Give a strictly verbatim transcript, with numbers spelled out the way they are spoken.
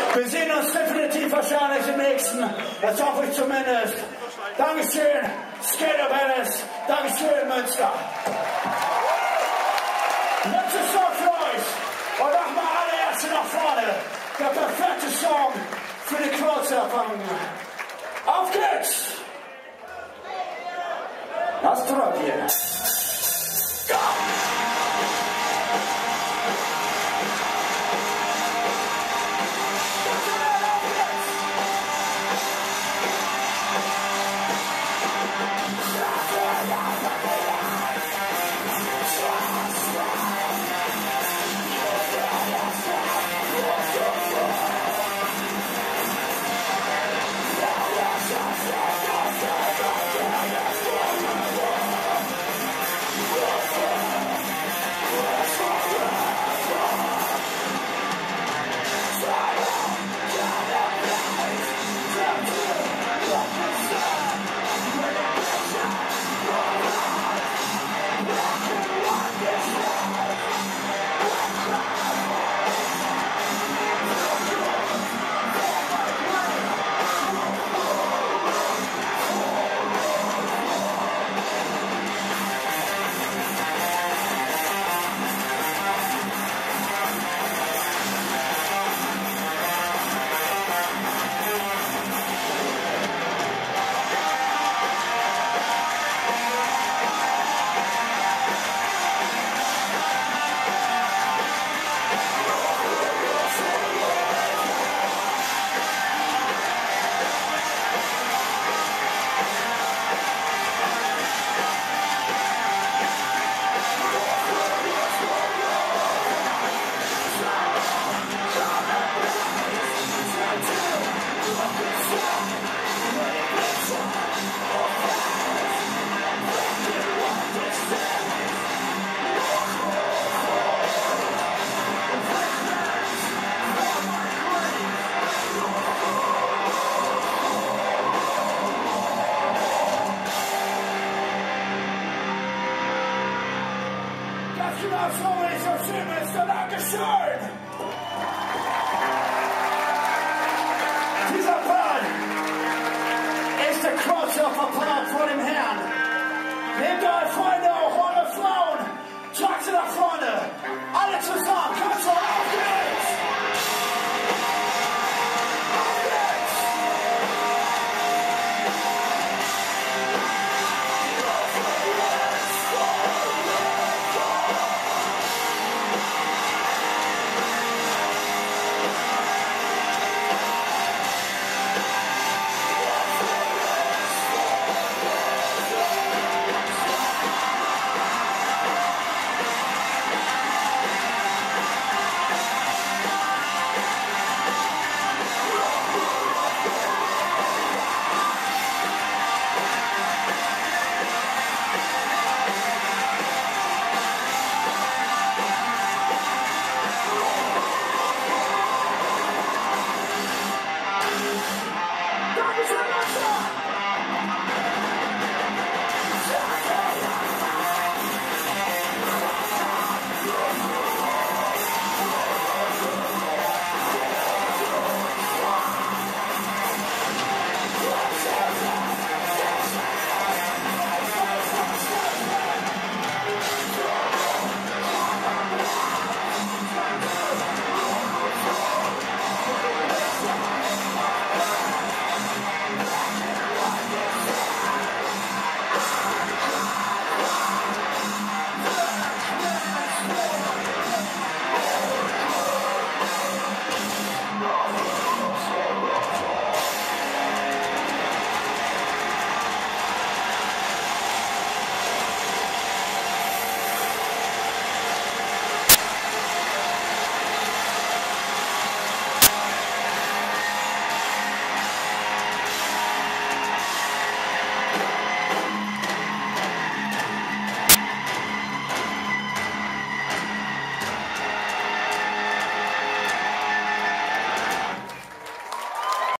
Wir sehen uns definitiv wahrscheinlich im nächsten. Das hoffe ich zumindest. Dankeschön, Skater Balance. Dankeschön, Münster. Letzter Song für euch. Und nochmal alle Ärzte nach vorne. Der perfekte Song für die Kurzerfahrung. Auf geht's! Das Trott hier. Das so ist so schön, Münster. Dankeschön. Dieser Part ist der Crossover-Part vor dem Herrn. Nehmt euch, Freunde.